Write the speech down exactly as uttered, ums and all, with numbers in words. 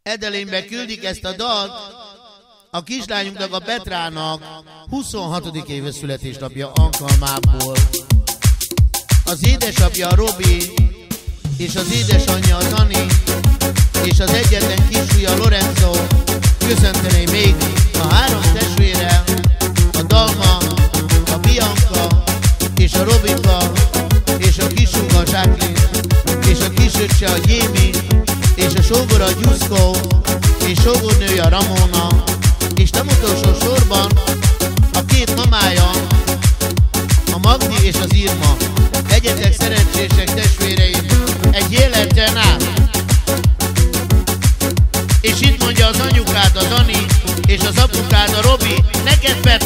Edelénybe küldik ezt a dalt a kislányunknak, a Petrának huszonhatodik éves születésnapja alkalmából. Az édesapja a Robi, és az édesanyja a Dani, és az egyetlen kisfúja Lorenzo köszönteni még a három testvére, a Dalma, a Bianca, és a Robika, és a kisúga a Jacqueline, és a kisöccse a Jémi, és a sógora a Gyuszkó, és sógornője a Ramona, és nem utolsó sorban a két mamája, a Magdi és az Irma. Egyetek szerencsések, testvéreim, egy életen át. És itt mondja az anyukád, a Dani, és az apukád, a Robi, neked Petra.